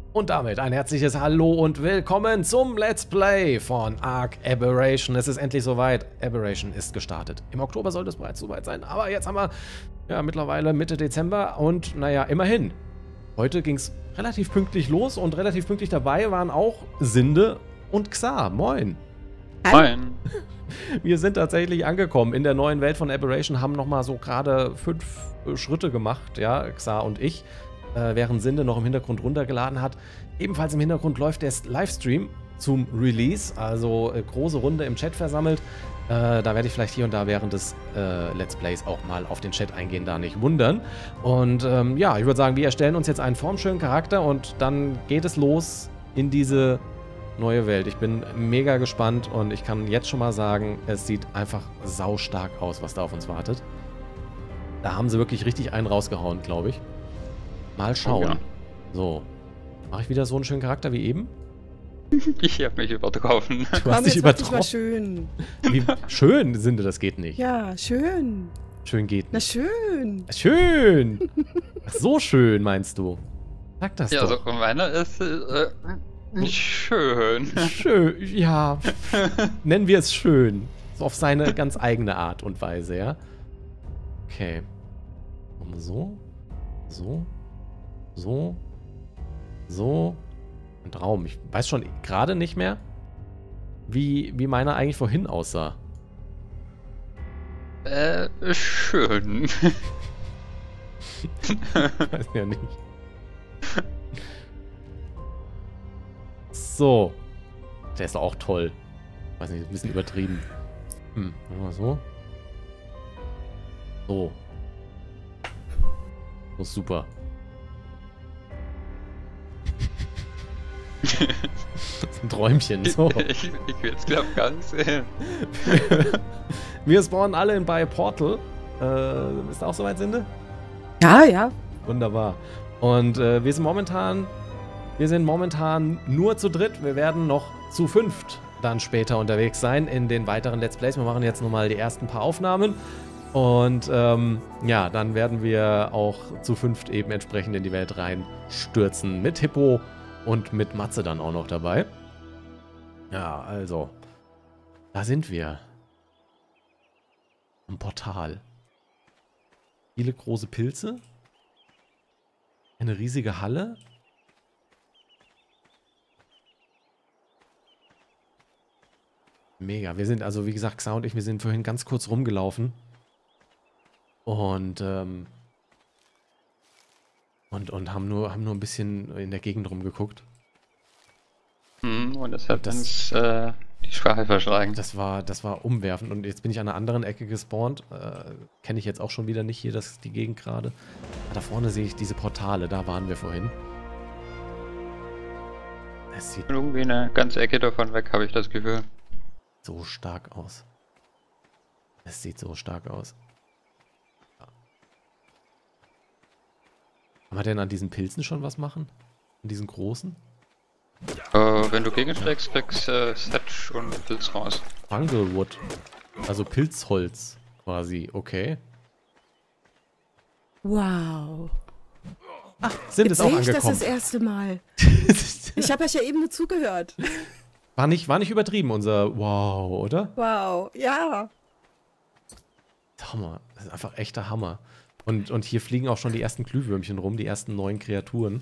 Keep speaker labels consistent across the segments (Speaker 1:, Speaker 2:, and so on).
Speaker 1: Und damit ein herzliches Hallo und willkommen zum Let's Play von Ark Aberration. Es ist endlich soweit. Aberration ist gestartet. Im Oktober sollte es bereits soweit sein, aber jetzt haben wir ja mittlerweile Mitte Dezember und naja, immerhin. Heute ging es relativ pünktlich los und relativ pünktlich dabei waren auch Sinde und Xar. Moin.
Speaker 2: Moin.
Speaker 1: Wir sind tatsächlich angekommen in der neuen Welt von Aberration, haben nochmal so gerade 5 Schritte gemacht, ja, Xar und ich. Während Sinde noch im Hintergrund runtergeladen hat. Ebenfalls im Hintergrund läuft der Livestream zum Release, also große Runde im Chat versammelt. Da werde ich vielleicht hier und da während des Let's Plays auch mal auf den Chat eingehen, da nicht wundern. Und ja, ich würde sagen, wir erstellen uns jetzt einen formschönen Charakter und dann geht es los in diese neue Welt. Ich bin mega gespannt und ich kann jetzt schon mal sagen, es sieht einfach saustark aus, was da auf uns wartet. Da haben sie wirklich richtig einen rausgehauen, glaube ich. Mal schauen. Oh ja. So. Mache ich wieder so einen schönen Charakter wie eben?
Speaker 2: Ich habe mich übertroffen.
Speaker 1: Du hast dich übertroffen.
Speaker 3: Mal schön.
Speaker 1: Wie schön, Sinde, das geht nicht.
Speaker 3: Ja, schön.
Speaker 1: Schön geht nicht.
Speaker 3: Na schön.
Speaker 1: Schön. Ach, so schön meinst du? Sag das
Speaker 2: ja,
Speaker 1: doch.
Speaker 2: Ja, so meiner ist schön.
Speaker 1: Schön, ja. Nennen wir es schön. So auf seine ganz eigene Art und Weise, ja? Okay. So. So. So. So. Ein Traum. Ich weiß schon gerade nicht mehr, wie meiner eigentlich vorhin aussah.
Speaker 2: Schön.
Speaker 1: Weiß ja nicht. So. Der ist doch auch toll. Weiß nicht, ist ein bisschen übertrieben. Machen wir so. So. So, super. Das ist ein Träumchen, so.
Speaker 2: Ich will es, glaube ich, gar nicht sehen.
Speaker 1: Wir spawnen alle in bei Portal. Ist auch soweit, Sinde?
Speaker 3: Ja, ja.
Speaker 1: Wunderbar. Und wir sind momentan nur zu dritt. Wir werden noch zu 5 dann später unterwegs sein in den weiteren Let's Plays. Wir machen jetzt nochmal die ersten paar Aufnahmen. Und ja, dann werden wir auch zu 5 eben entsprechend in die Welt reinstürzen. Mit Hippo und mit Matze dann auch noch dabei. Ja, also. Da sind wir. Am Portal. Viele große Pilze. Eine riesige Halle. Mega. Wir sind, also wie gesagt, Xar und ich, wir sind vorhin ganz kurz rumgelaufen. Und haben nur ein bisschen in der Gegend rumgeguckt.
Speaker 2: Und das hat uns die Sprache verschlagen.
Speaker 1: Das war umwerfend. Und jetzt bin ich an einer anderen Ecke gespawnt. Kenne ich jetzt auch schon wieder nicht hier, die Gegend gerade. Da vorne sehe ich diese Portale. Da waren wir vorhin. Es sieht
Speaker 2: irgendwie eine ganze Ecke davon weg, habe ich das Gefühl.
Speaker 1: So stark aus. Es sieht so stark aus. Kann man denn an diesen Pilzen schon was machen? An diesen großen?
Speaker 2: Wenn du gegenschlägst, kriegst Thatch und Pilz raus.
Speaker 1: Funglewood. Also Pilzholz quasi. Okay.
Speaker 3: Wow.
Speaker 1: Ach, sind es auch angekommen.
Speaker 3: Das ist das erste Mal. Ich habe euch ja eben nur zugehört.
Speaker 1: War nicht übertrieben, unser Wow, oder?
Speaker 3: Wow, ja.
Speaker 1: Hammer. Das ist einfach echter Hammer. Und hier fliegen auch schon die ersten Glühwürmchen rum, die ersten neuen Kreaturen.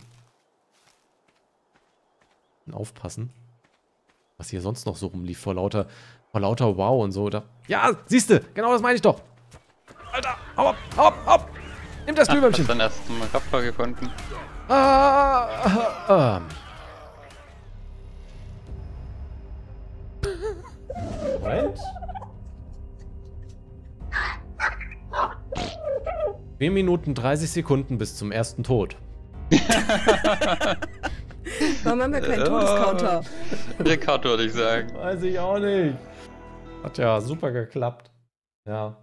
Speaker 1: Aufpassen. Was hier sonst noch so rumlief, vor lauter Wow und so. Ja, siehste, genau das meine ich doch. Alter, hau ab, hau ab, hau ab. Nimm das Glühwürmchen.
Speaker 2: Ich hab dann erst einen Raptor gefunden.
Speaker 1: Moment. 4 Minuten 30 Sekunden bis zum ersten Tod.
Speaker 3: Warum haben wir keinen Todescounter?
Speaker 2: Rekord würde ich sagen.
Speaker 1: Weiß ich auch nicht. Hat ja super geklappt. Ja.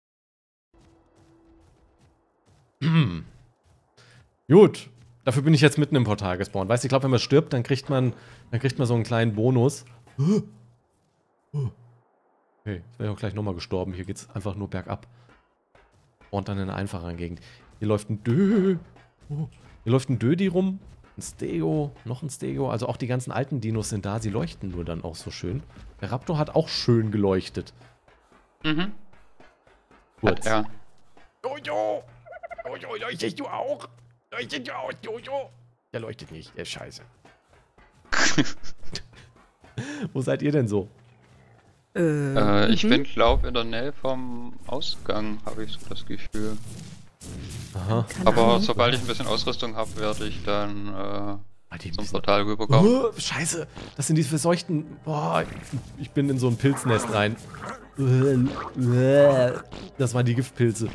Speaker 1: Gut. Dafür bin ich jetzt mitten im Portal gespawnt. Weißt du, ich glaube, wenn man stirbt, dann kriegt man so einen kleinen Bonus. Okay, jetzt wäre ich auch gleich nochmal gestorben. Hier geht's einfach nur bergab. Und dann in einer einfacheren Gegend. Hier läuft ein Dödi rum. Ein Stego, noch ein Stego. Also auch die ganzen alten Dinos sind da. Sie leuchten nur dann auch so schön. Der Raptor hat auch schön geleuchtet.
Speaker 2: Mhm.
Speaker 1: Kurz.
Speaker 2: Ja.
Speaker 1: Jojo! Jojo, leuchtest du auch? Leuchtet du auch, Jojo? Der leuchtet nicht, der ist scheiße. Wo seid ihr denn so?
Speaker 2: Ich bin, glaube in der Nähe vom Ausgang, habe ich so das Gefühl.
Speaker 1: Aha.
Speaker 2: Aber sobald ich ein bisschen Ausrüstung habe, werde ich dann zum Portal rüberkommen.
Speaker 1: Oh, scheiße, das sind diese verseuchten... Boah, ich bin in so ein Pilznest rein. Das waren die Giftpilze.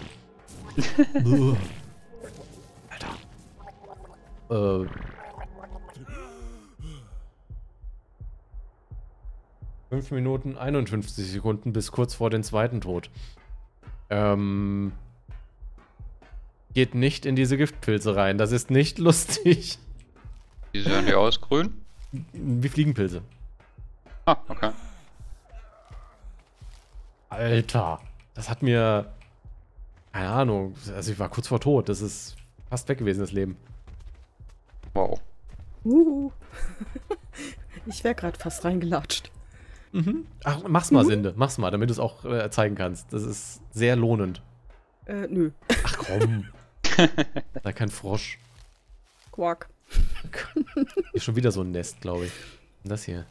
Speaker 1: Alter. 5 Minuten 51 Sekunden bis kurz vor den zweiten Tod. Geht nicht in diese Giftpilze rein. Das ist nicht lustig.
Speaker 2: Wie sehen die aus? Grün?
Speaker 1: Wie Fliegenpilze.
Speaker 2: Ah, okay.
Speaker 1: Alter. Das hat mir... Keine Ahnung. Also ich war kurz vor Tod. Das ist fast weg gewesen, das Leben.
Speaker 2: Wow.
Speaker 3: Ich wäre gerade fast reingelatscht.
Speaker 1: Mhm. Ach, mach's mal, Sinde. Mach's mal, damit du es auch zeigen kannst. Das ist sehr lohnend.
Speaker 3: Nö.
Speaker 1: Ach komm. Da kein Frosch.
Speaker 3: Quark.
Speaker 1: Ist schon wieder so ein Nest, glaube ich. Und das hier.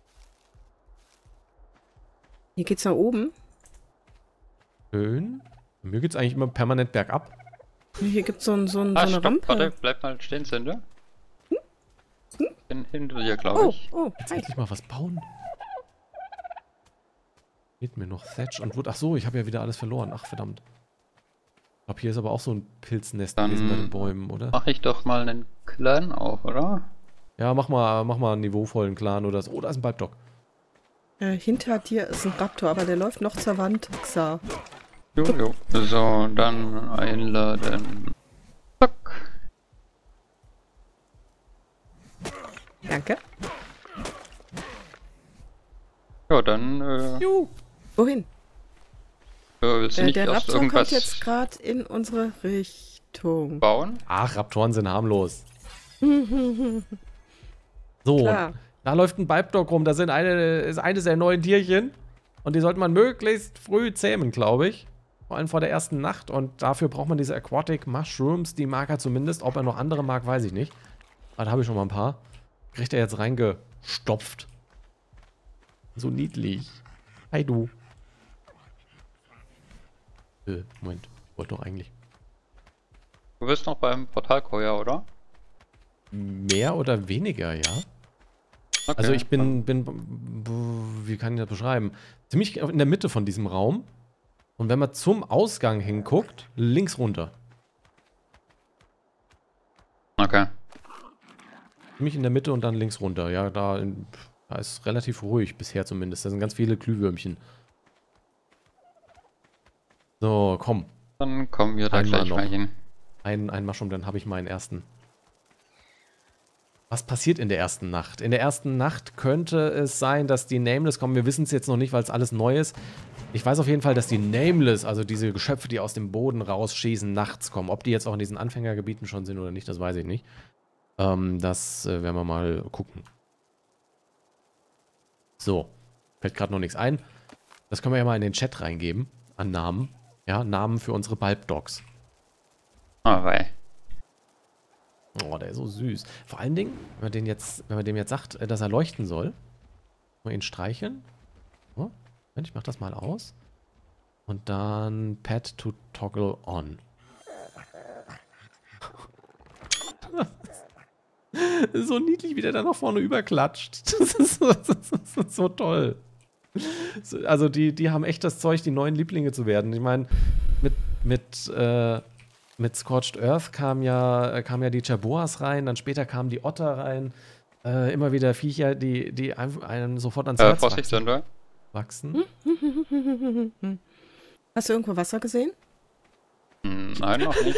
Speaker 3: Hier geht's nach oben.
Speaker 1: Schön. Mir geht's eigentlich immer permanent bergab.
Speaker 3: Hier gibt's so eine
Speaker 2: Stopp,
Speaker 3: Rampe.
Speaker 2: warte, bleib mal stehen, Sinde. Bin hinter dir, glaube ich.
Speaker 3: Oh,
Speaker 1: Jetzt
Speaker 3: hi.
Speaker 1: endlich mal was bauen. Geht mir noch Thatch und Wood. Ach so, ich habe ja wieder alles verloren. Ach, verdammt. Ich glaube, hier ist aber auch so ein Pilznest
Speaker 2: Dann
Speaker 1: gewesen bei den Bäumen, oder?
Speaker 2: Mach ich doch mal einen Clan auf, oder?
Speaker 1: Ja, mach mal einen niveauvollen Clan oder so. Oh, da ist ein Balbdog.
Speaker 3: Hinter dir ist ein Raptor, aber der läuft noch zur Wand. Xa.
Speaker 2: Jo. So, dann einladen. Zack.
Speaker 3: Danke.
Speaker 2: Ja, dann,
Speaker 3: Wohin?
Speaker 2: willst du nicht
Speaker 3: Der
Speaker 2: erst
Speaker 3: Raptor kommt
Speaker 2: irgendwas
Speaker 3: jetzt gerade in unsere Richtung.
Speaker 2: bauen?
Speaker 1: Ach, Raptoren sind harmlos. So,
Speaker 3: Klar.
Speaker 1: da läuft ein Balbdog rum. Das ist eines der neuen Tierchen. Und die sollte man möglichst früh zähmen, glaube ich. Vor allem vor der ersten Nacht. Und dafür braucht man diese Aquatic Mushrooms. Die mag er zumindest. Ob er noch andere mag, weiß ich nicht. Aber da habe ich schon mal ein paar. Kriegt er jetzt reingestopft. So niedlich. Hi, du. Moment. Wollte doch eigentlich.
Speaker 2: Du bist noch beim Portalkoya, oder?
Speaker 1: Mehr oder weniger, ja.
Speaker 2: Okay.
Speaker 1: Also ich bin, wie kann ich das beschreiben? Ziemlich in der Mitte von diesem Raum. Und wenn man zum Ausgang hinguckt, links runter.
Speaker 2: Okay.
Speaker 1: Ziemlich in der Mitte und dann links runter. Ja, da ist relativ ruhig bisher zumindest. Da sind ganz viele Glühwürmchen. So, komm.
Speaker 2: Dann kommen wir da
Speaker 1: Einmal
Speaker 2: gleich
Speaker 1: noch.
Speaker 2: mal hin.
Speaker 1: Ein Mushroom, dann habe ich meinen ersten. Was passiert in der ersten Nacht? In der ersten Nacht könnte es sein, dass die Nameless kommen. Wir wissen es jetzt noch nicht, weil es alles neu ist. Ich weiß auf jeden Fall, dass die Nameless, also diese Geschöpfe, die aus dem Boden rausschießen, nachts kommen. Ob die jetzt auch in diesen Anfängergebieten schon sind oder nicht, das weiß ich nicht. Das werden wir mal gucken. So. Fällt gerade noch nichts ein. Das können wir ja mal in den Chat reingeben. An Namen. Ja, Namen für unsere Balbdogs.
Speaker 2: Ah, weil.
Speaker 1: Oh, der ist so süß. Vor allen Dingen, wenn man dem jetzt sagt, dass er leuchten soll. Mal ihn streicheln. Oh, ich mach das mal aus. Und dann Pad to toggle on. Das ist so niedlich, wie der da nach vorne überklatscht. Das ist so toll. Also die haben echt das Zeug, die neuen Lieblinge zu werden. Ich meine, mit Scorched Earth kam ja die Chaboas rein, dann später kamen die Otter rein. Immer wieder Viecher, die einem sofort ans Herz
Speaker 2: Vorsicht, Sinde.
Speaker 1: wachsen.
Speaker 3: Hast du irgendwo Wasser gesehen?
Speaker 2: Nein, noch nicht.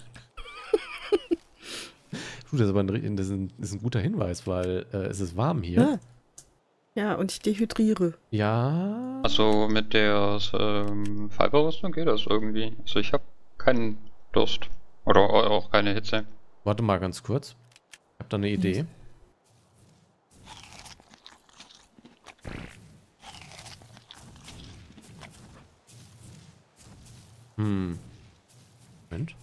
Speaker 1: Das ist aber ein guter Hinweis, weil es ist warm hier.
Speaker 3: Ah. Ja, und ich dehydriere.
Speaker 1: Ja.
Speaker 2: Also mit der Fiberrüstung geht das irgendwie. Also ich habe keinen Durst. Oder auch keine Hitze.
Speaker 1: Warte mal ganz kurz. Ich habe da eine Idee. Moment.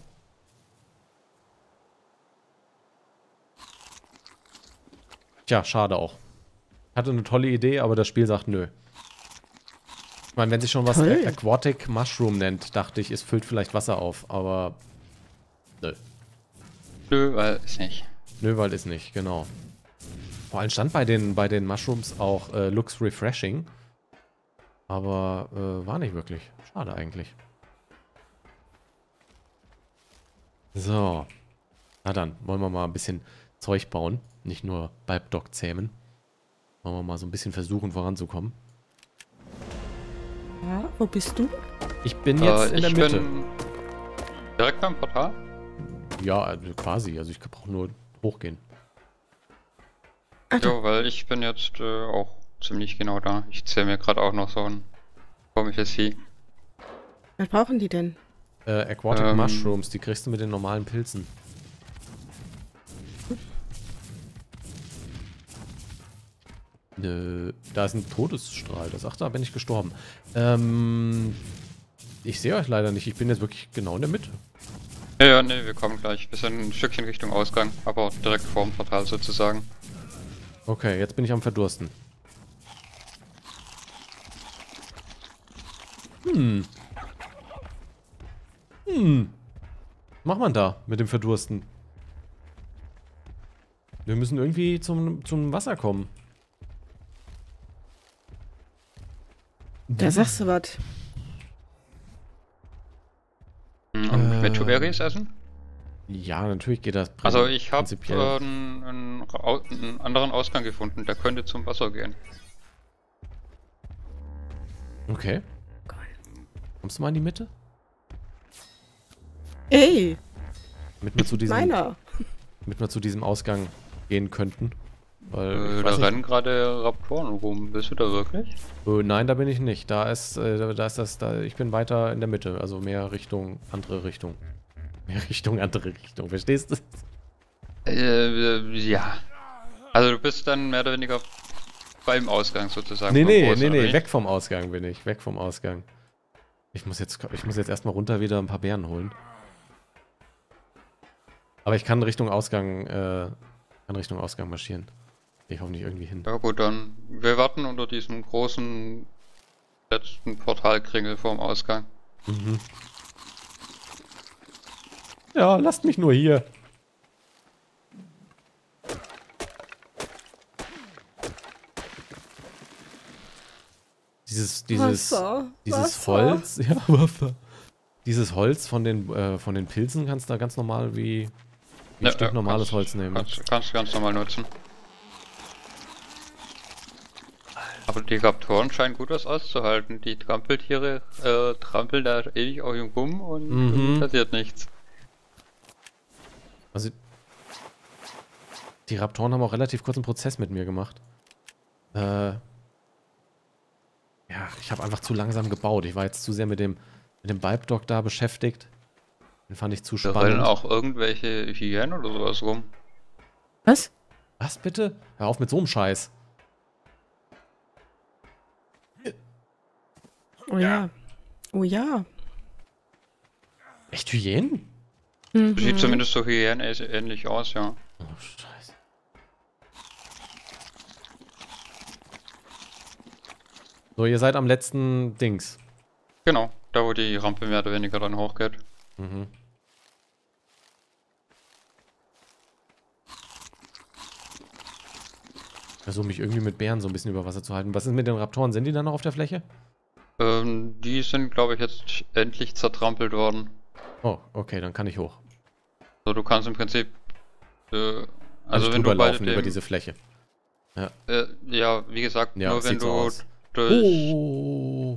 Speaker 1: Tja, schade auch. Hatte eine tolle Idee, aber das Spiel sagt nö. Ich meine, wenn sich schon was Aquatic Mushroom nennt, dachte ich, es füllt vielleicht Wasser auf, aber nö.
Speaker 2: Nö, weil ist nicht.
Speaker 1: Nö, weil ist nicht, genau. Vor allem stand bei den Mushrooms auch looks refreshing. Aber war nicht wirklich. Schade eigentlich. So. Na dann, wollen wir mal ein bisschen Zeug bauen. Nicht nur Bulbdock zähmen. Wollen wir mal so ein bisschen versuchen voranzukommen.
Speaker 3: Ja, wo bist du?
Speaker 1: Ich bin jetzt in der Mitte.
Speaker 2: Bin direkt beim Portal?
Speaker 1: Ja, quasi. Also ich brauche nur hochgehen.
Speaker 2: Ja, weil ich bin jetzt auch ziemlich genau da. Ich zähle mir gerade auch noch so ein komisches Vieh.
Speaker 3: Was brauchen die denn?
Speaker 1: Aquatic Mushrooms, die kriegst du mit den normalen Pilzen. Da ist ein Todesstrahl. Da bin ich gestorben. Ich sehe euch leider nicht. Ich bin jetzt wirklich genau in der Mitte.
Speaker 2: Ja, nee, wir kommen gleich. Wir sind ein Stückchen Richtung Ausgang, aber direkt vor dem Portal sozusagen.
Speaker 1: Okay, jetzt bin ich am Verdursten. Was macht man da mit dem Verdursten? Wir müssen irgendwie zum Wasser kommen.
Speaker 3: Da sagst du was.
Speaker 2: Und Metuberries essen?
Speaker 1: Ja, natürlich geht das.
Speaker 2: Also ich habe einen anderen Ausgang gefunden, der könnte zum Wasser gehen.
Speaker 1: Okay. Kommst du mal in die Mitte?
Speaker 3: Ey!
Speaker 1: Damit wir zu diesem Ausgang gehen könnten. Weil,
Speaker 2: da rennen gerade Raptoren rum. Bist du da wirklich?
Speaker 1: Nein, da bin ich nicht. Ich bin weiter in der Mitte. Also mehr Richtung andere Richtung. Mehr Richtung andere Richtung. Verstehst du?
Speaker 2: Ja. Also du bist dann mehr oder weniger beim Ausgang sozusagen.
Speaker 1: Nee, weg vom Ausgang bin ich. Weg vom Ausgang. Ich muss jetzt erstmal runter wieder ein paar Beeren holen. Aber ich kann Richtung Ausgang marschieren. Ich hoffe nicht irgendwie hin.
Speaker 2: Ja gut, dann wir warten unter diesem großen letzten Portalkringel vorm Ausgang.
Speaker 1: Mhm. Ja, lasst mich nur hier. Dieses Holz, ja, Wasser. Dieses Holz von den Pilzen kannst du da ganz normal wie ein Stück normales Holz nehmen.
Speaker 2: Kannst du ganz normal nutzen. Aber die Raptoren scheinen gut was auszuhalten. Die Trampeltiere trampeln da ewig auf ihm rum und passiert nichts.
Speaker 1: Also die Raptoren haben auch relativ kurzen Prozess mit mir gemacht. Ja, ich habe einfach zu langsam gebaut. Ich war jetzt zu sehr mit dem Bulbdock da beschäftigt. Den fand ich zu spannend.
Speaker 2: Da rennen auch irgendwelche Hyänen oder sowas rum.
Speaker 3: Was?
Speaker 1: Was bitte? Hör auf mit so einem Scheiß.
Speaker 3: Oh ja. Oh ja.
Speaker 1: Echt Hyänen?
Speaker 2: Sieht zumindest so Hyänen-ähnlich aus, ja.
Speaker 1: Oh, Scheiße. So, ihr seid am letzten Dings.
Speaker 2: Genau, da wo die Rampe mehr oder weniger dann hochgeht.
Speaker 1: Mhm. Ich versuche mich irgendwie mit Bären so ein bisschen über Wasser zu halten. Was ist mit den Raptoren? Sind die dann noch auf der Fläche?
Speaker 2: Die sind, glaube ich, jetzt endlich zertrampelt worden.
Speaker 1: Oh, okay, dann kann ich hoch.
Speaker 2: Also du kannst im Prinzip,
Speaker 1: Also wenn du laufen über diese Fläche. Ja.
Speaker 2: Ja, wie gesagt,
Speaker 1: Ja,
Speaker 2: nur wenn
Speaker 1: so
Speaker 2: du
Speaker 1: aus.
Speaker 2: durch...
Speaker 1: Oh,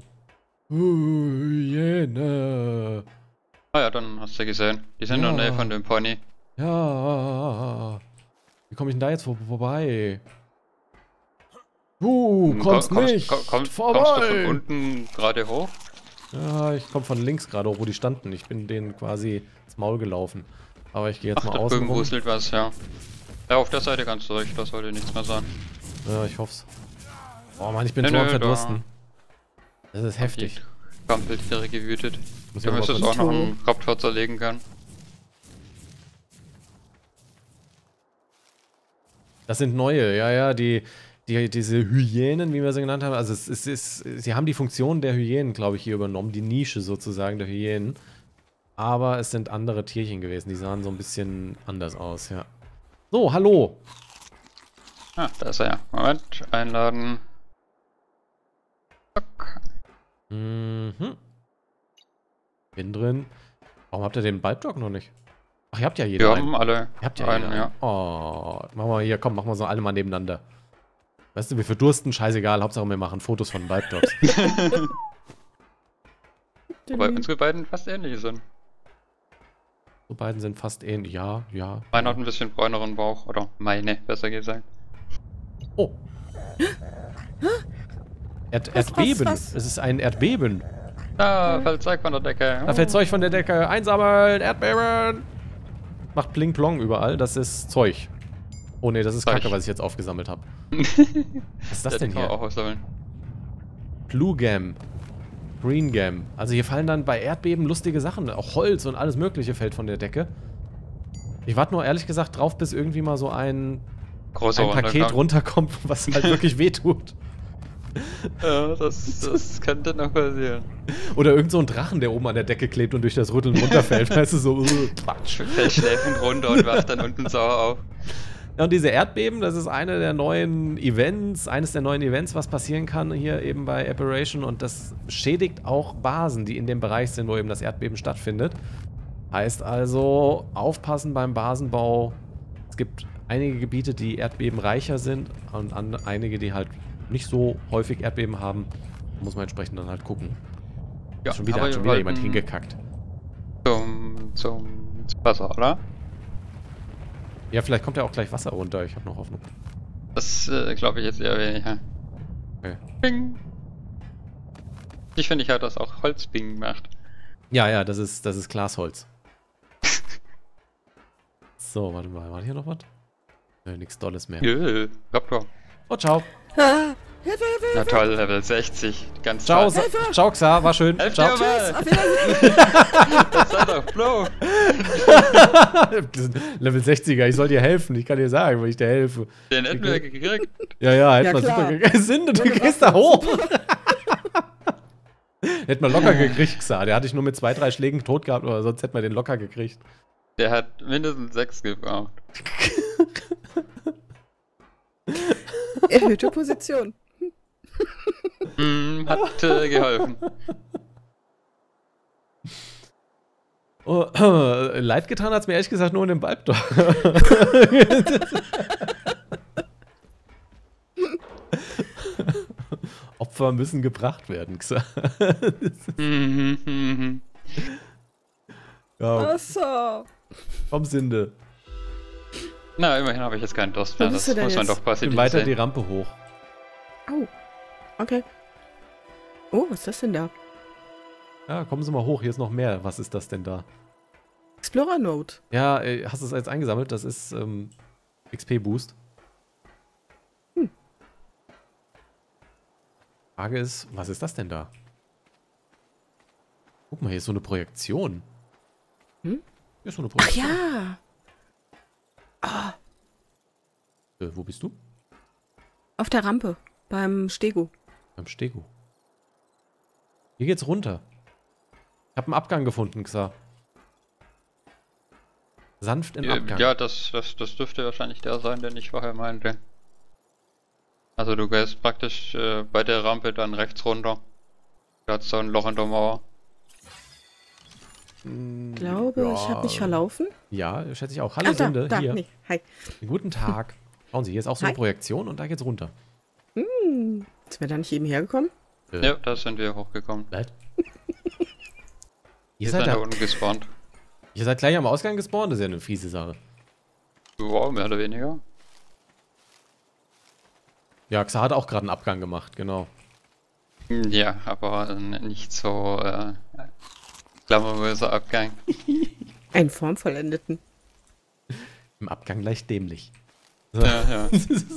Speaker 1: Hyäne.
Speaker 2: Ah ja, dann hast du gesehen. Die sind in der Nähe von dem Pony.
Speaker 1: Ja. Wie komme ich denn da jetzt vorbei? Kommst nicht
Speaker 2: Kommst du
Speaker 1: vorbei.
Speaker 2: von unten gerade hoch?
Speaker 1: Ja, ich komme von links gerade hoch, wo die standen. Ich bin denen quasi ins Maul gelaufen. Aber ich gehe jetzt mal
Speaker 2: Da
Speaker 1: außen
Speaker 2: drüben
Speaker 1: rum.
Speaker 2: wuselt was, ja. Ja, auf der Seite ganz durch, das sollte nichts mehr sein.
Speaker 1: Ja, ich hoff's. Oh Mann, ich bin
Speaker 2: Nö,
Speaker 1: so am
Speaker 2: nö,
Speaker 1: Verdursten. Das ist heftig.
Speaker 2: Die Trampeltiere gewütet.
Speaker 1: Muss
Speaker 2: Du
Speaker 1: ich
Speaker 2: müsstest
Speaker 1: mal
Speaker 2: auch noch einen Raptor zerlegen können.
Speaker 1: Das sind neue, ja, diese Hyänen, wie wir sie genannt haben. Also sie haben die Funktion der Hyänen, glaube ich, hier übernommen. Die Nische sozusagen der Hyänen. Aber es sind andere Tierchen gewesen. Die sahen so ein bisschen anders aus, ja. So, hallo.
Speaker 2: Ah, da ist er ja. Moment, einladen. Zack.
Speaker 1: Mhm. Bin drin. Warum habt ihr den Bulbdog noch nicht? Ach, ihr habt ja jeder
Speaker 2: Wir
Speaker 1: einen.
Speaker 2: haben alle
Speaker 1: Ihr habt ja
Speaker 2: einen,
Speaker 1: jeder
Speaker 2: ja.
Speaker 1: einen. Oh, machen wir hier, komm, machen wir so alle mal nebeneinander. Weißt du, wir verdursten, scheißegal. Hauptsache wir machen Fotos von Bulbdogs.
Speaker 2: Wobei unsere beiden fast ähnlich sind.
Speaker 1: So beiden sind fast ähnlich. Ja.
Speaker 2: Meiner hat ein bisschen bräuneren Bauch. Oder meine, besser gesagt.
Speaker 1: Oh. Erdbeben.
Speaker 3: was?
Speaker 1: Es ist ein Erdbeben.
Speaker 2: Da fällt Zeug von der Decke.
Speaker 1: Da fällt Zeug von der Decke. Einsammeln. Erdbeben. Macht Pling Plong überall. Das ist Zeug. Oh ne, das ist
Speaker 2: Zeug.
Speaker 1: Kacke, was ich jetzt aufgesammelt habe. Was ist das denn
Speaker 2: Den kann man
Speaker 1: hier?
Speaker 2: auch aussammeln.
Speaker 1: Plugam. Greengam. Also hier fallen dann bei Erdbeben lustige Sachen. Auch Holz und alles mögliche fällt von der Decke. Ich warte nur ehrlich gesagt drauf, bis irgendwie mal so ein
Speaker 2: Großer
Speaker 1: Paket runterkommt, was halt wirklich wehtut.
Speaker 2: Ja, das könnte noch passieren.
Speaker 1: Oder irgend so ein Drachen, der oben an der Decke klebt und durch das Rütteln runterfällt. Weißt du, so. Quatsch.
Speaker 2: Fällt schläfend runter und wacht dann unten sauer auf.
Speaker 1: Ja, und diese Erdbeben, das ist eines der neuen Events, was passieren kann hier eben bei Aberration. Und das schädigt auch Basen, die in dem Bereich sind, wo eben das Erdbeben stattfindet. Heißt also, aufpassen beim Basenbau. Es gibt einige Gebiete, die erdbebenreicher sind und einige, die halt nicht so häufig Erdbeben haben. Da muss man entsprechend dann halt gucken.
Speaker 2: Ja,
Speaker 1: Hat schon wieder jemand hingekackt.
Speaker 2: Zum Wasser, oder?
Speaker 1: Ja, vielleicht kommt ja auch gleich Wasser runter. Ich habe noch Hoffnung.
Speaker 2: Das glaube ich jetzt eher weniger.
Speaker 1: Okay.
Speaker 2: Bing! Ich finde, ich habe das auch Holzbing gemacht.
Speaker 1: Ja, das ist Glasholz. So, warte mal. War hier noch was? Nichts Dolles mehr.
Speaker 2: Jö, Raptor.
Speaker 1: Oh, ciao.
Speaker 3: Ah, Hilfe, Hilfe,
Speaker 2: Na
Speaker 3: Hilfe.
Speaker 2: toll, Level 60. Ganz
Speaker 1: Ciao,
Speaker 2: toll.
Speaker 1: ciao, Xa, war schön.
Speaker 2: Helft
Speaker 1: Ciao.
Speaker 2: mir mal.
Speaker 3: Auf Wiedersehen.
Speaker 2: Das sei doch Flo.
Speaker 1: Level 60er, ich soll dir helfen. Ich kann dir sagen, wenn ich dir helfe.
Speaker 2: Den hätten wir gekriegt.
Speaker 1: Ja, hätten
Speaker 3: Ja,
Speaker 1: wir
Speaker 3: klar.
Speaker 1: super gekriegt. Sinde, du gehst da hoch. Hätten wir locker gekriegt, Xa. Der hatte ich nur mit 2, 3 Schlägen tot gehabt, oder sonst hätten wir den locker gekriegt.
Speaker 2: Der hat mindestens 6 gebraucht.
Speaker 3: Erhöhte Position.
Speaker 2: Hat geholfen.
Speaker 1: Oh, leid getan hat es mir ehrlich gesagt nur in dem Bulbdog. Opfer müssen gebracht werden, Xa. Ja,
Speaker 3: Achso.
Speaker 1: komm, Sinde.
Speaker 2: Na, immerhin habe ich jetzt keinen Durst mehr.
Speaker 3: Wo bist
Speaker 2: Das
Speaker 3: du denn
Speaker 2: muss man
Speaker 3: jetzt?
Speaker 2: doch passiv
Speaker 1: Bin weiter die
Speaker 2: sehen.
Speaker 1: Rampe hoch.
Speaker 3: Au. Okay. Oh, was ist das denn da?
Speaker 1: Ja, kommen Sie mal hoch, hier ist noch mehr. Was ist das denn da?
Speaker 3: Explorer Note.
Speaker 1: Ja, hast du es jetzt eingesammelt? Das ist XP-Boost. Frage ist, was ist das denn da? Guck mal, hier ist so eine Projektion.
Speaker 3: Hm?
Speaker 1: Hier ist so eine
Speaker 3: Ach
Speaker 1: Projektion.
Speaker 3: ja.
Speaker 1: Wo bist du?
Speaker 3: Auf der Rampe. Beim Stego.
Speaker 1: Beim Stego. Hier geht's runter. Ich habe einen Abgang gefunden, Xa. Sanft im Abgang.
Speaker 2: Ja, das dürfte wahrscheinlich der sein, den ich vorher meinte. Also du gehst praktisch bei der Rampe dann rechts runter. Da hat so ein Loch in der Mauer.
Speaker 3: Ich glaube, ich habe mich verlaufen.
Speaker 1: Ja, schätze ich auch. Hallo
Speaker 3: Da,
Speaker 1: Sinde,
Speaker 3: da,
Speaker 1: hier.
Speaker 3: nee. Hi.
Speaker 1: Guten Tag. Schauen Sie, hier ist auch so eine
Speaker 3: Hi.
Speaker 1: Projektion und da geht's runter.
Speaker 3: Sind wir da nicht eben hergekommen?
Speaker 2: Ja, da sind wir hochgekommen.
Speaker 1: Leid.
Speaker 2: Wir sind da unten gespawnt.
Speaker 1: Ihr seid gleich am Ausgang gespawnt, das ist ja eine fiese Sache.
Speaker 2: Wow, mehr oder weniger.
Speaker 1: Ja, Xa hat auch gerade einen Abgang gemacht, genau.
Speaker 2: Ja, aber nicht so glamouröser Abgang.
Speaker 3: Einen formvollendeten.
Speaker 1: Im Abgang leicht dämlich.
Speaker 2: Ja, ja.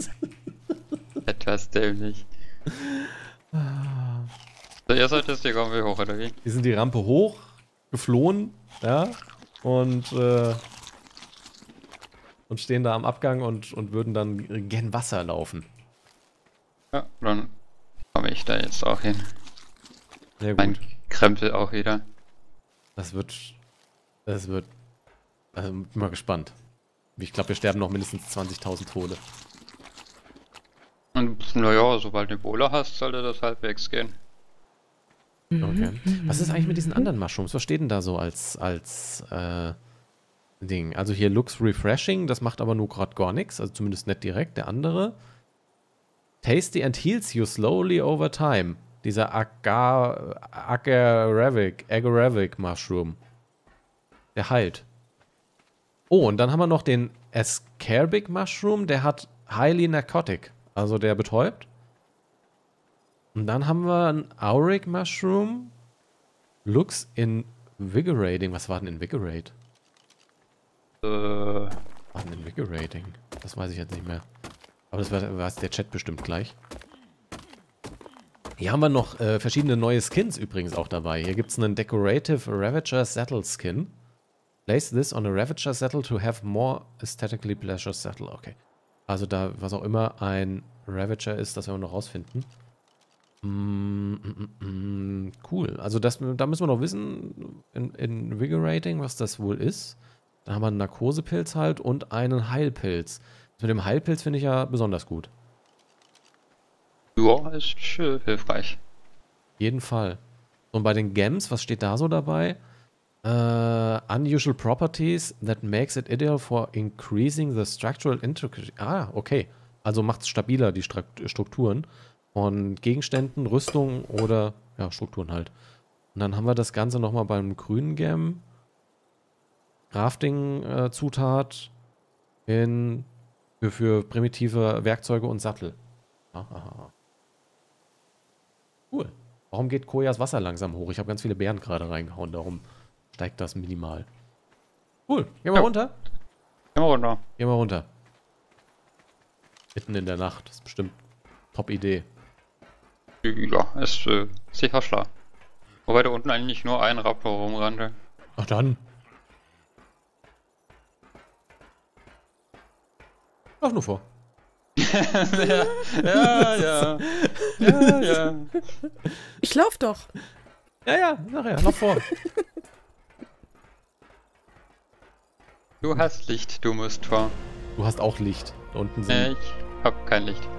Speaker 2: Etwas dämlich. So, ihr seid jetzt die Rampe hoch, oder wie?
Speaker 1: Die sind die Rampe hoch, geflohen, ja, und stehen da am Abgang und würden dann gen Wasser laufen.
Speaker 2: Ja, dann komme ich da jetzt auch hin.
Speaker 1: Sehr
Speaker 2: Mein
Speaker 1: gut.
Speaker 2: Krempel auch wieder.
Speaker 1: Das wird, also bin mal gespannt. Ich glaube, wir sterben noch mindestens 20.000 Tode.
Speaker 2: Und naja, sobald du Ebola hast, sollte das halbwegs gehen.
Speaker 1: Okay. Was ist eigentlich mit diesen anderen Mushrooms? Was steht denn da so als Ding? Also hier looks refreshing, das macht aber nur gerade gar nichts, also zumindest nicht direkt. Der andere. Tasty and heals you slowly over time. Dieser Agaric Mushroom. Der heilt. Oh, und dann haben wir noch den Ascarbic Mushroom, der hat highly narcotic. Also der betäubt. Und dann haben wir einen Auric Mushroom. Looks invigorating. Was war denn Invigorate? Was war denn Invigorating? Das weiß ich jetzt nicht mehr. Aber das weiß der Chat bestimmt gleich. Hier haben wir noch verschiedene neue Skins übrigens auch dabei. Hier gibt es einen Decorative Ravager Saddle Skin. Place this on a Ravager Saddle to have more aesthetically pleasure saddle. Okay. Also da, was auch immer ein Ravager ist, das werden wir noch rausfinden. Cool. Also da müssen wir noch wissen, Invigorating, was das wohl ist. Da haben wir einen Narkosepilz halt und einen Heilpilz. Das mit dem Heilpilz finde ich ja besonders gut.
Speaker 2: Ja, ist hilfreich.
Speaker 1: Jeden Fall. Und bei den Gems, was steht da so dabei? Unusual properties that makes it ideal for increasing the structural integrity. Ah, okay. Also macht es stabiler, die Strukturen von Gegenständen, Rüstung oder ja, Strukturen halt. Und dann haben wir das Ganze nochmal beim grünen Gem. Crafting-Zutat für primitive Werkzeuge und Sattel. Aha. Cool. Warum geht Koyas Wasser langsam hoch? Ich habe ganz viele Beeren gerade reingehauen, darum steigt das minimal. Cool. Gehen wir runter?
Speaker 2: Gehen wir runter.
Speaker 1: Gehen wir runter. Mitten in der Nacht. Das ist bestimmt Top-Idee.
Speaker 2: Ja, ist sicher schlau. Wobei da unten eigentlich nur ein Raptor rumrannte.
Speaker 1: Ach dann. Lauf nur vor.
Speaker 2: ja.
Speaker 3: Ich lauf doch.
Speaker 1: Ja, nachher. Lauf vor.
Speaker 2: Du hast Licht, du musst vor.
Speaker 1: Du hast auch Licht. Da unten sind...
Speaker 2: Ich hab kein Licht.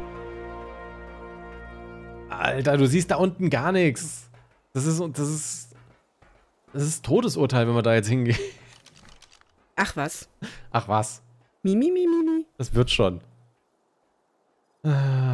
Speaker 1: Alter, du siehst da unten gar nichts. Das ist Todesurteil, wenn wir da jetzt hingehen.
Speaker 3: Ach was.
Speaker 1: Ach was.
Speaker 3: Mimi.
Speaker 1: Das wird schon. Wie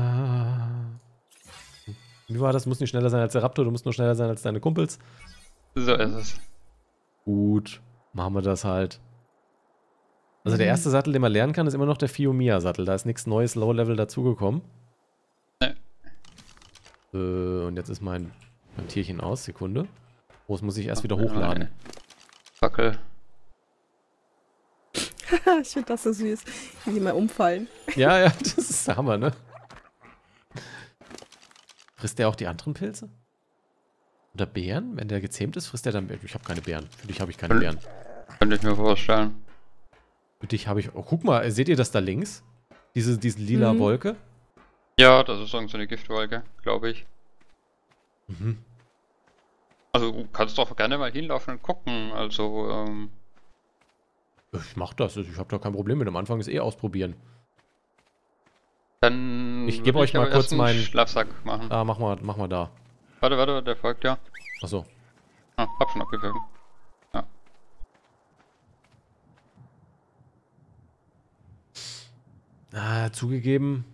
Speaker 1: war das? Du musst nicht schneller sein als der Raptor, du musst nur schneller sein als deine Kumpels.
Speaker 2: So ist es.
Speaker 1: Gut, machen wir das halt. Also der erste Sattel, den man lernen kann, ist immer noch der Fiumia-Sattel. Da ist nichts Neues Low-Level dazugekommen.
Speaker 2: Nee.
Speaker 1: Und jetzt ist mein Tierchen aus. Sekunde. Oh, das muss ich erst wieder hochladen.
Speaker 2: Fackel.
Speaker 3: Ich finde das so süß, wie die mal umfallen.
Speaker 1: Ja, das ist der Hammer, ne? Frisst der auch die anderen Pilze? Oder Beeren? Wenn der gezähmt ist, frisst der dann Beeren? Ich habe keine Beeren. Für dich habe ich keine Beeren.
Speaker 2: Könnte ich mir vorstellen.
Speaker 1: Für dich habe ich... Oh, guck mal, seht ihr das da links? Diese lila Wolke?
Speaker 2: Ja, das ist so eine Giftwolke, glaube ich.
Speaker 1: Mhm.
Speaker 2: Also du kannst doch gerne mal hinlaufen und gucken, also
Speaker 1: Ich mach das, ich habe da kein Problem mit. Am Anfang ist ausprobieren.
Speaker 2: dann
Speaker 1: Ich gebe
Speaker 2: würde
Speaker 1: euch mal
Speaker 2: aber
Speaker 1: kurz
Speaker 2: erst einen
Speaker 1: meinen...
Speaker 2: Schlafsack machen.
Speaker 1: Ah, mach mal da.
Speaker 2: Warte, der folgt ja.
Speaker 1: Achso.
Speaker 2: Ah, hab schon abgewürgt. Ja.
Speaker 1: Zugegeben.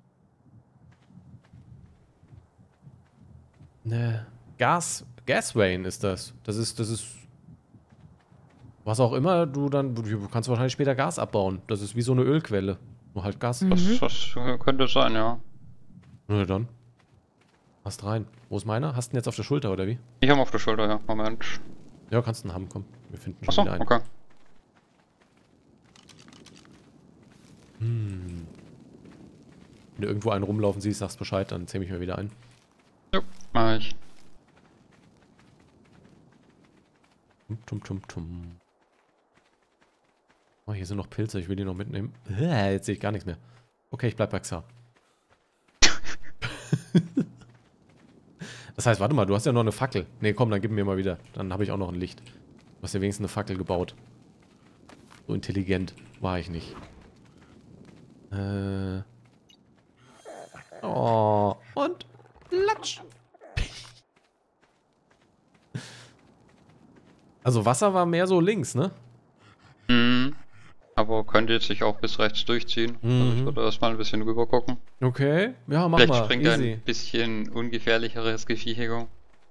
Speaker 1: Ne. Gaswain ist das. Das ist. Was auch immer du kannst wahrscheinlich später Gas abbauen. Das ist wie so eine Ölquelle. Nur halt Gas.
Speaker 2: Das könnte sein, ja.
Speaker 1: Na dann. Hast rein. Wo ist meiner? Hast du ihn jetzt auf der Schulter, oder wie?
Speaker 2: Ich habe auf der Schulter, ja. Moment.
Speaker 1: Ja, kannst du ihn haben, komm. Wir finden schon
Speaker 2: Achso,
Speaker 1: wieder einen.
Speaker 2: okay.
Speaker 1: Wenn du irgendwo einen rumlaufen siehst, sagst Bescheid, dann zähle ich mir wieder ein.
Speaker 2: Jo, mach ich.
Speaker 1: Tum. Oh, hier sind noch Pilze, ich will die noch mitnehmen. Jetzt sehe ich gar nichts mehr. Okay, ich bleib bei Xa. Das heißt, warte mal, du hast ja noch eine Fackel. Nee, komm, dann gib mir mal wieder. Dann habe ich auch noch ein Licht. Du hast ja wenigstens eine Fackel gebaut. So intelligent war ich nicht. Oh, und Latsch. Also Wasser war mehr so links, ne?
Speaker 2: Aber könnte jetzt sich auch bis rechts durchziehen. Also ich würde erstmal ein bisschen rüber gucken.
Speaker 1: Okay, ja, mach
Speaker 2: Vielleicht
Speaker 1: mal.
Speaker 2: springt ein bisschen ungefährlicheres Geviecher.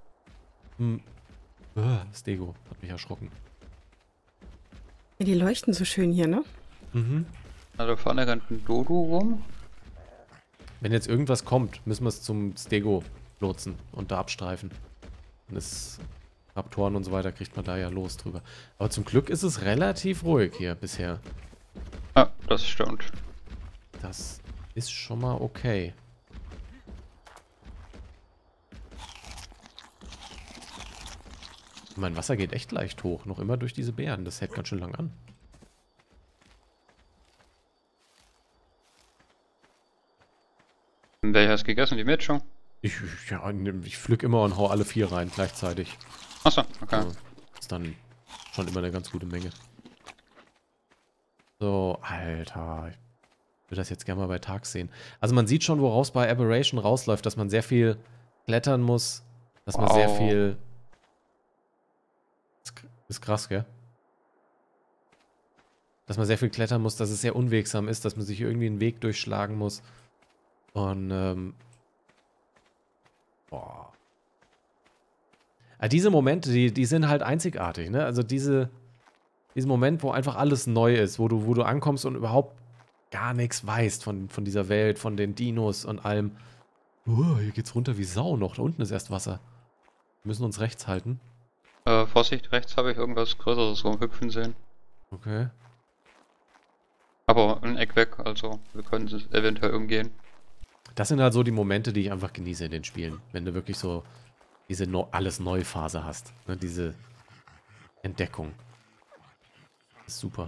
Speaker 1: Stego, hat mich erschrocken.
Speaker 3: Ja, die leuchten so schön hier, ne?
Speaker 1: Mhm.
Speaker 2: Na, da vorne rennt ein Dodo rum.
Speaker 1: Wenn jetzt irgendwas kommt, müssen wir es zum Stego lotsen und da abstreifen. Und das Raptoren und so weiter kriegt man da ja los drüber. Aber zum Glück ist es relativ ruhig hier bisher.
Speaker 2: Ah, das stimmt.
Speaker 1: Das ist schon mal okay. Mein Wasser geht echt leicht hoch. Noch immer durch diese Beeren. Das hält ganz schön lang an.
Speaker 2: Welcher hast gegessen? Die Mischung?
Speaker 1: Ich pflück immer und hau alle 4 rein gleichzeitig.
Speaker 2: Achso, okay.
Speaker 1: Also, ist dann schon immer eine ganz gute Menge. So, Alter. Ich würde das jetzt gerne mal bei Tag sehen. Also man sieht schon, woraus bei Aberration rausläuft, dass man sehr viel klettern muss. Dass man sehr viel... Ist krass, gell? Dass man sehr viel klettern muss, dass es sehr unwegsam ist, dass man sich irgendwie einen Weg durchschlagen muss. Und, boah. Aber diese Momente, die sind halt einzigartig, ne? Also diesen Moment, wo einfach alles neu ist, wo du ankommst und überhaupt gar nichts weißt von dieser Welt, von den Dinos und allem. Hier geht's runter wie Sau noch. Da unten ist erst Wasser. Wir müssen uns rechts halten.
Speaker 2: Vorsicht, rechts habe ich irgendwas Größeres rumhüpfen sehen.
Speaker 1: Okay.
Speaker 2: Aber ein Eck weg, also wir können es eventuell umgehen.
Speaker 1: Das sind halt so die Momente, die ich einfach genieße in den Spielen. Wenn du wirklich so diese Alles-Neu-Phase hast. Ne? Diese Entdeckung. Das ist super.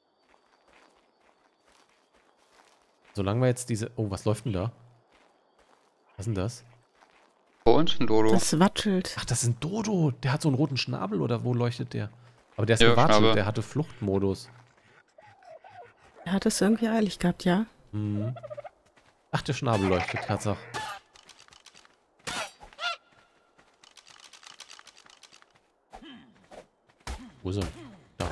Speaker 1: Solange wir jetzt diese... Oh, was läuft denn da? Was ist denn das?
Speaker 2: Bei uns ein Dodo.
Speaker 3: Das watschelt.
Speaker 1: Ach, das ist ein Dodo. Der hat so einen roten Schnabel oder wo leuchtet der? Aber der ist
Speaker 2: Ja,
Speaker 1: gewatschelt.
Speaker 2: Schnabel.
Speaker 1: Der hatte Fluchtmodus.
Speaker 3: Er hat es irgendwie eilig gehabt, ja?
Speaker 1: Mhm. Ach, der Schnabel leuchtet, Tatsache. Wo ist er? Da.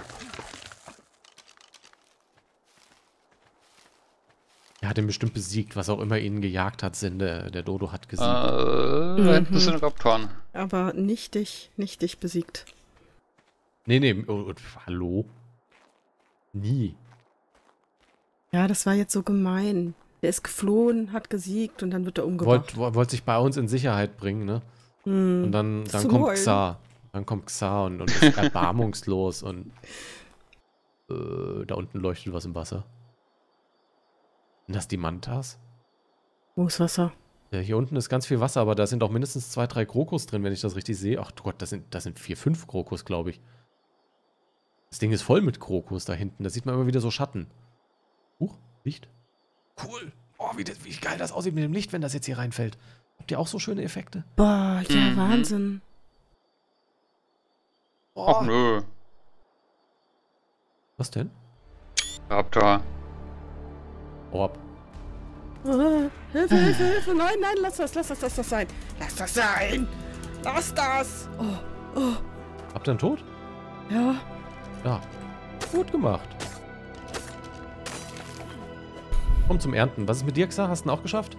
Speaker 1: Er hat ihn bestimmt besiegt, was auch immer ihn gejagt hat, Sinde. Der Dodo hat gesiegt.
Speaker 2: Das sind Raptoren.
Speaker 3: Aber nicht dich besiegt.
Speaker 1: Nee, hallo? Nie.
Speaker 3: Ja, das war jetzt so gemein. Der ist geflohen, hat gesiegt und dann wird er umgebracht.
Speaker 1: Wollte sich bei uns in Sicherheit bringen, ne? Und dann kommt Xa. Dann kommt Xa und ist erbarmungslos und da unten leuchtet was im Wasser. Sind das die Mantas?
Speaker 3: Wo ist Wasser?
Speaker 1: Ja, hier unten ist ganz viel Wasser, aber da sind auch mindestens 2, 3 Krokus drin, wenn ich das richtig sehe. Ach Gott, das sind 4, 5 Krokus, glaube ich. Das Ding ist voll mit Krokus da hinten. Da sieht man immer wieder so Schatten. Licht. Cool. Oh, wie geil das aussieht mit dem Licht, wenn das jetzt hier reinfällt. Habt ihr auch so schöne Effekte?
Speaker 3: Boah, ja, Wahnsinn.
Speaker 1: Oh.
Speaker 2: Ach nö.
Speaker 1: Was denn?
Speaker 2: Raptor.
Speaker 1: Orb.
Speaker 3: Hilfe, Hilfe, Hilfe. Nein, lass das sein. Lass das sein. Lass das. Oh.
Speaker 1: Habt ihr einen Tod?
Speaker 3: Ja.
Speaker 1: Ja. Gut gemacht. Komm zum Ernten. Was ist mit dir, Xa? Hast du ihn auch geschafft?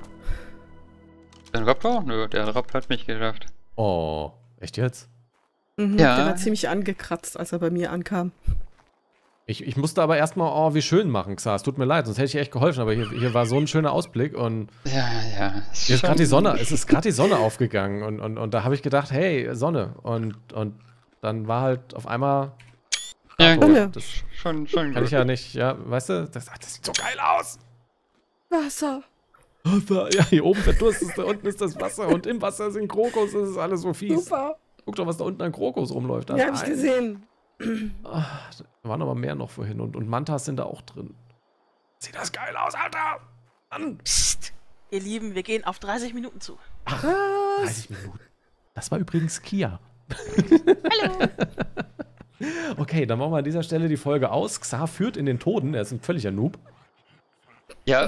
Speaker 2: Ein Raptor? Nö, der Raptor hat mich geschafft.
Speaker 1: Oh, echt jetzt?
Speaker 3: Mhm,
Speaker 2: Ja.
Speaker 3: Der war ziemlich angekratzt, als er bei mir ankam.
Speaker 1: Ich musste aber erstmal, wie schön machen, Xa. Es tut mir leid, sonst hätte ich echt geholfen. Aber hier war so ein schöner Ausblick und
Speaker 2: Ja.
Speaker 1: hier ist gerade die Sonne. Es ist gerade die Sonne aufgegangen und da habe ich gedacht, hey, Sonne. Und dann war halt auf einmal...
Speaker 2: Ja,
Speaker 3: Sonne.
Speaker 1: Das
Speaker 2: schon
Speaker 1: kann
Speaker 2: gut.
Speaker 1: ich ja nicht, ja, weißt du? Das sieht so geil aus.
Speaker 3: Wasser.
Speaker 1: Ja, hier oben verdurstet, da unten ist das Wasser und im Wasser sind Krokos, das ist alles so fies.
Speaker 3: Super.
Speaker 1: Guck doch, was da unten an Krokos rumläuft. Da
Speaker 3: Ja,
Speaker 1: ist
Speaker 3: hab ich
Speaker 1: ein.
Speaker 3: gesehen.
Speaker 1: Ach, da waren aber mehr noch vorhin und Mantas sind da auch drin. Sieht das geil aus, Alter! Mann!
Speaker 4: Psst. Ihr Lieben, wir gehen auf 30 Minuten zu.
Speaker 1: Ach, 30 Minuten. Das war übrigens Kia.
Speaker 4: Hallo.
Speaker 1: Okay, dann machen wir an dieser Stelle die Folge aus. Xar führt in den Toten, er ist ein völliger Noob.
Speaker 2: Ja,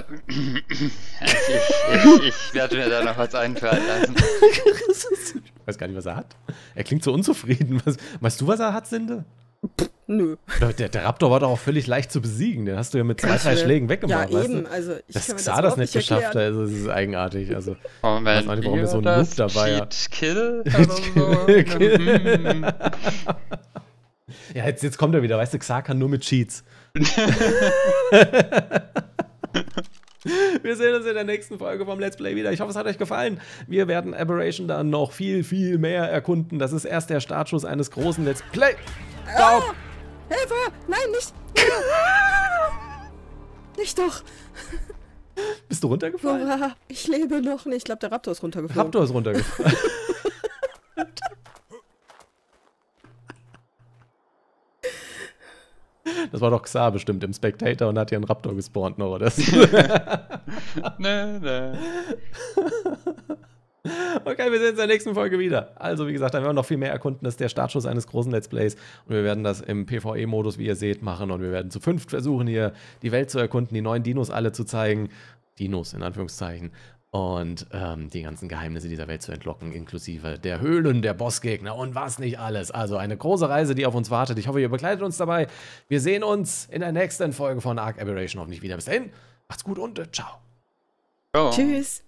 Speaker 2: ich werde mir da noch was einfallen lassen.
Speaker 1: Ich weiß gar nicht, was er hat. Er klingt so unzufrieden. Weißt du, was er hat, Sinde?
Speaker 3: Nö.
Speaker 1: Der Raptor war doch auch völlig leicht zu besiegen. Den hast du ja mit 2, 3 Schlägen weggemacht,
Speaker 3: Ja,
Speaker 1: weißt
Speaker 3: eben.
Speaker 1: du?
Speaker 3: Also, ich
Speaker 1: Dass
Speaker 3: kann mir
Speaker 1: Xar das
Speaker 3: überhaupt
Speaker 1: nicht geschafft hat,
Speaker 3: erklären.
Speaker 1: also, das ist eigenartig. Also,
Speaker 2: Moment,
Speaker 1: weiß auch nicht, warum wir so einen
Speaker 2: das
Speaker 1: Noob dabei haben.
Speaker 2: Cheat Kill oder so?
Speaker 1: Ja, jetzt kommt er wieder. Weißt du, Xar kann nur mit Cheats. Wir sehen uns in der nächsten Folge vom Let's Play wieder. Ich hoffe, es hat euch gefallen. Wir werden Aberration dann noch viel, viel mehr erkunden. Das ist erst der Startschuss eines großen Let's Play.
Speaker 3: Ah, Hilfe! Nein, nicht! Nicht doch!
Speaker 1: Bist du runtergefallen?
Speaker 3: Hurra, ich lebe noch nicht. Ich glaube, der Raptor ist runtergeflogen.
Speaker 1: Raptor ist runtergefallen. Das war doch Xar bestimmt im Spectator und hat hier einen Raptor gespawnt noch, oder?
Speaker 2: Nee.
Speaker 1: Okay, wir sehen uns in der nächsten Folge wieder. Also, wie gesagt, da werden wir noch viel mehr erkunden. Das ist der Startschuss eines großen Let's Plays. Und wir werden das im PvE-Modus, wie ihr seht, machen. Und wir werden zu 5 versuchen, hier die Welt zu erkunden, die neuen Dinos alle zu zeigen. Dinos, in Anführungszeichen. Und die ganzen Geheimnisse dieser Welt zu entlocken, inklusive der Höhlen, der Bossgegner und was nicht alles. Also eine große Reise, die auf uns wartet. Ich hoffe, ihr begleitet uns dabei. Wir sehen uns in der nächsten Folge von Ark Aberration hoffentlich wieder. Bis dahin, macht's gut und ciao.
Speaker 2: Oh.
Speaker 3: Tschüss.